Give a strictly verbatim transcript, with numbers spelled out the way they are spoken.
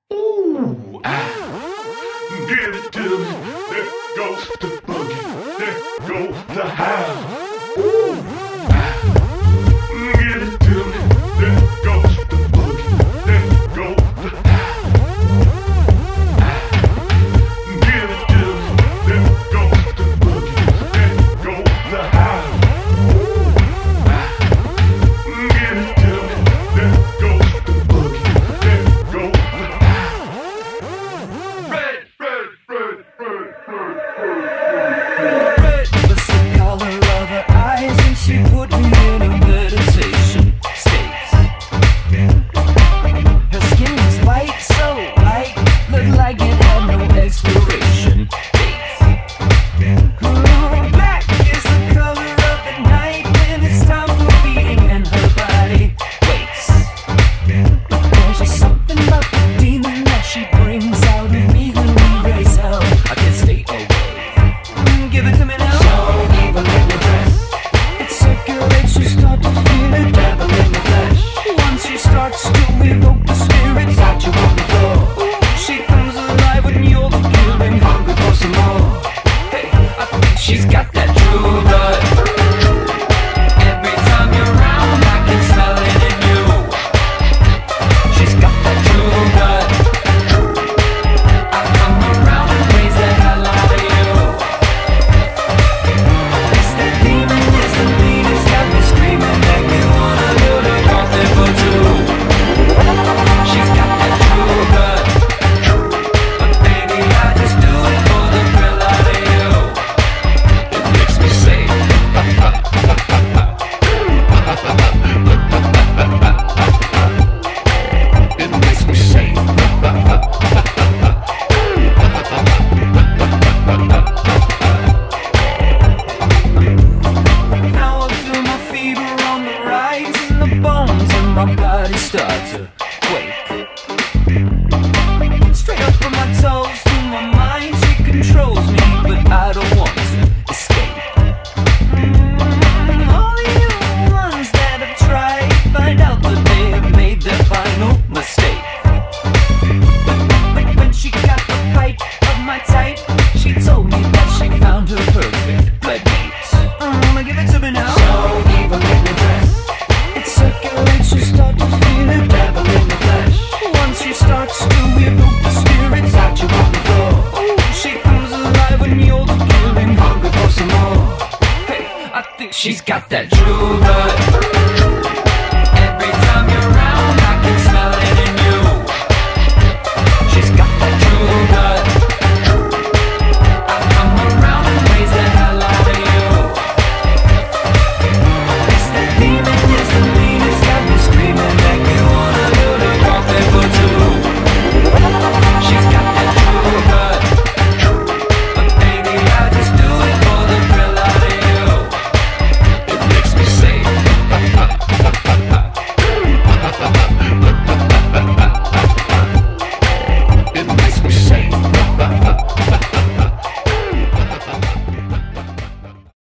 Ooh, ah, give it to me. There goes the boogie. There goes the house. Ooh, ah, give it to me. There goes the boogie. There goes the house. Ah, give it to me. There goes the boogie. There goes the house. Ooh, ah, give it to me. There goes the boogie. There goes the she put me in a meditation state. Her skin was white, so white, looked like it had no expiration date. Ooh, black is the color of the night when it's time for feeding and her body waits. But there's just something about the demon that she brings out of me when we race out. I can't stay away. Mm, give it to me now. So evil in the dress. Circulates, you start to feel the devil in the flesh. Once she starts to evoke the spirits out you on the floor. Ooh, she comes alive when you're the killing, hungry for some more. Hey, I think she's got that true blood. Every time you're around, I can smell it in you. She's got that true blood. I come around and raise the hell out of you. It's that demon. My body starts to quake. Straight up from my toes to my mind, she controls me, but I don't want to escape. Mm, all the new ones that have tried find out that they have made their final mistake. But, but when she got the bite of my type, she told me that she found her perfect bloodmate. Mm, give it to me now. So evil in the dress. It circulates, you start to feel the devil in the flesh. Once she starts to evoke the spirits out you on the floor. Ooh, she comes alive when you're the killing, hungry for some more. Hey, I think she's got that true blood.